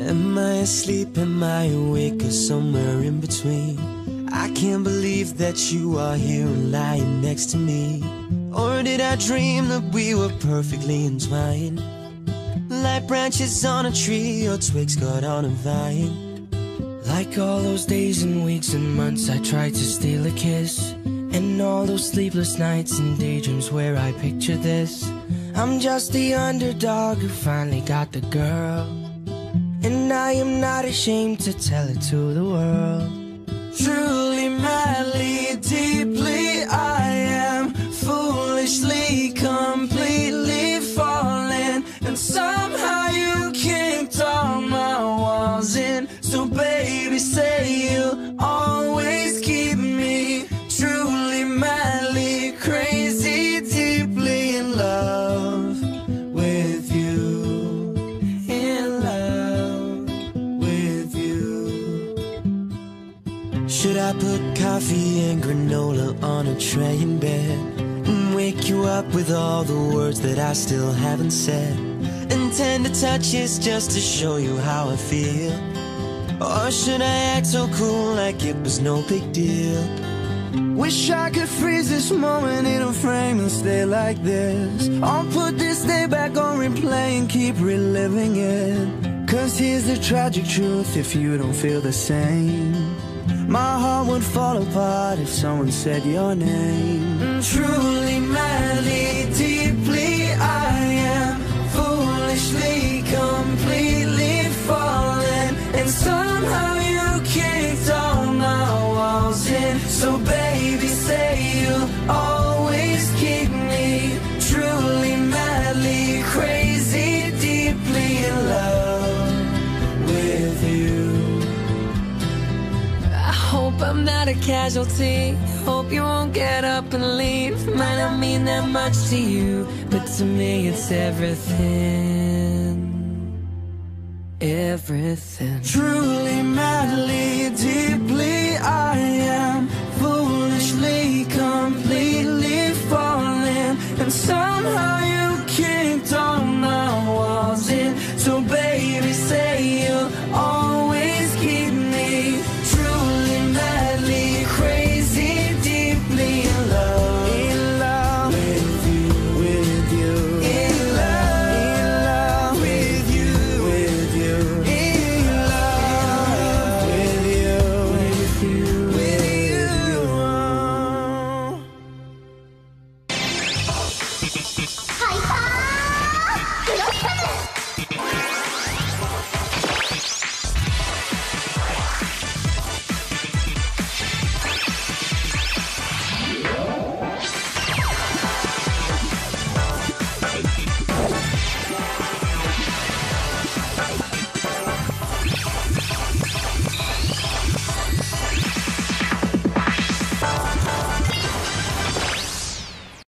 Am I asleep, am I awake, or somewhere in between? I can't believe that you are here and lying next to me. Or did I dream that we were perfectly entwined, like branches on a tree or twigs caught on a vine? Like all those days and weeks and months I tried to steal a kiss, and all those sleepless nights and daydreams where I picture this. I'm just the underdog who finally got the girl, and I am not ashamed to tell it to the world. Truly, madly, deeply, I am foolishly, completely falling, and somehow you kicked all my walls in. So baby, say you'll always keep me truly, madly, crazy, deeply in love with you, in love with you. Should I put coffee and granola on a tray in bed and wake you up with all the words that I still haven't said, and tender touches just to show you how I feel? Or should I act so cool like it was no big deal? Wish I could freeze this moment in a frame and stay like this. I'll put this day back on replay and keep reliving it. Cause here's the tragic truth, if you don't feel the same, my heart would fall apart if someone said your name. Truly, madly, deeply, I am foolishly, completely falling, and somehow you kicked all my walls in. So baby, say you'll always keep me truly, madly, crazy, deeply in love with you. I hope I'm not a casualty, hope you won't get up and leave. Might not mean that much to you, but to me it's everything. Everything. Truly, madly, deeply, I